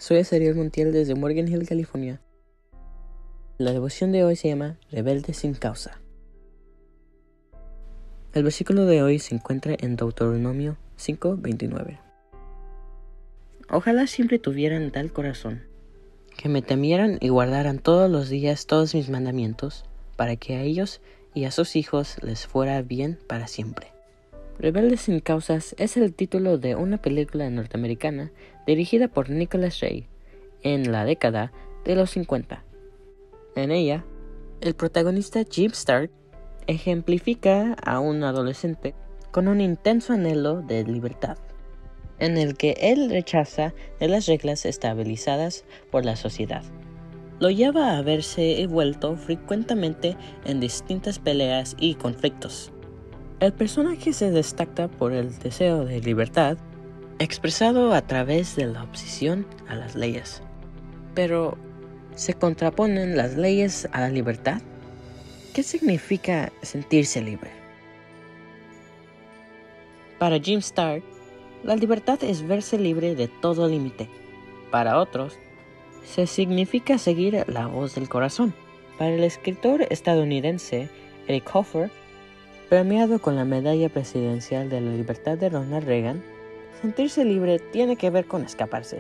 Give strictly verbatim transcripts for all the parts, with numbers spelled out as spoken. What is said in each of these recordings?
Soy Azariel Montiel desde Morgan Hill, California. La devoción de hoy se llama Rebelde sin causa. El versículo de hoy se encuentra en Deuteronomio cinco veintinueve. Ojalá siempre tuvieran tal corazón, que me temieran y guardaran todos los días todos mis mandamientos, para que a ellos y a sus hijos les fuera bien para siempre. Rebelde sin causas es el título de una película norteamericana dirigida por Nicholas Ray en la década de los cincuenta. En ella, el protagonista Jim Stark ejemplifica a un adolescente con un intenso anhelo de libertad, en el que él rechaza de las reglas estabilizadas por la sociedad. Lo lleva a verse envuelto frecuentemente en distintas peleas y conflictos. El personaje se destaca por el deseo de libertad, expresado a través de la oposición a las leyes. Pero, ¿se contraponen las leyes a la libertad? ¿Qué significa sentirse libre? Para Jim Stark, la libertad es verse libre de todo límite. Para otros, se significa seguir la voz del corazón. Para el escritor estadounidense Eric Hoffer, premiado con la Medalla Presidencial de la Libertad de Ronald Reagan, sentirse libre tiene que ver con escaparse,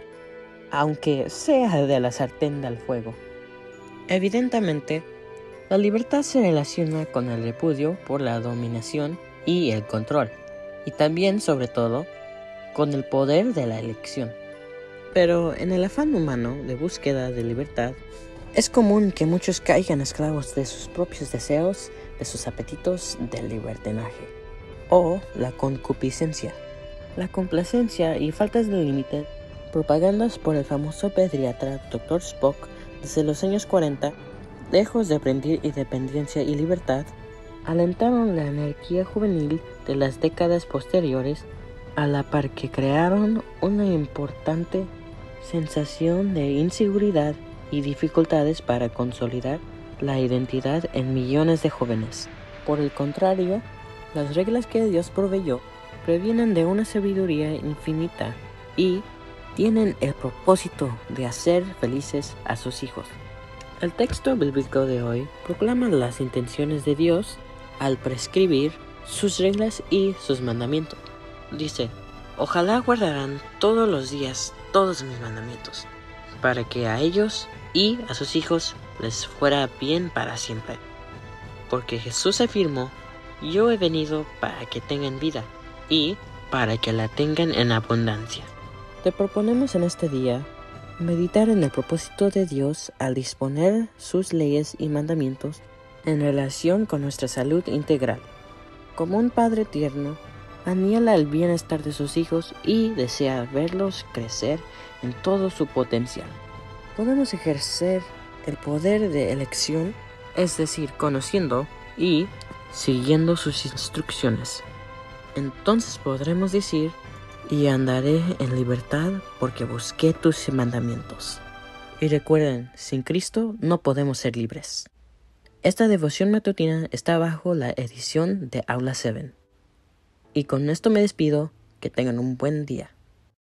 aunque sea de la sartén al fuego. Evidentemente, la libertad se relaciona con el repudio por la dominación y el control, y también, sobre todo, con el poder de la elección. Pero en el afán humano de búsqueda de libertad, es común que muchos caigan esclavos de sus propios deseos, de sus apetitos del libertinaje, o la concupiscencia, la complacencia y faltas de límite, propagandas por el famoso pediatra doctor Spock desde los años cuarenta, lejos de aprender independencia y libertad, alentaron la energía juvenil de las décadas posteriores, a la par que crearon una importante sensación de inseguridad y dificultades para consolidar la identidad en millones de jóvenes. Por el contrario, las reglas que Dios proveyó provienen de una sabiduría infinita y tienen el propósito de hacer felices a sus hijos. El texto bíblico de hoy proclama las intenciones de Dios al prescribir sus reglas y sus mandamientos. Dice: ojalá guardarán todos los días todos mis mandamientos, para que a ellos y a sus hijos les fuera bien para siempre. Porque Jesús afirmó: yo he venido para que tengan vida, y para que la tengan en abundancia. Te proponemos en este día meditar en el propósito de Dios al disponer sus leyes y mandamientos en relación con nuestra salud integral. Como un padre tierno, anhela el bienestar de sus hijos y desea verlos crecer en todo su potencial. Podemos ejercer el poder de elección, es decir, conociendo y siguiendo sus instrucciones. Entonces podremos decir: y andaré en libertad porque busqué tus mandamientos. Y recuerden, sin Cristo no podemos ser libres. Esta devoción matutina está bajo la edición de Aula siete. Y con esto me despido. Que tengan un buen día.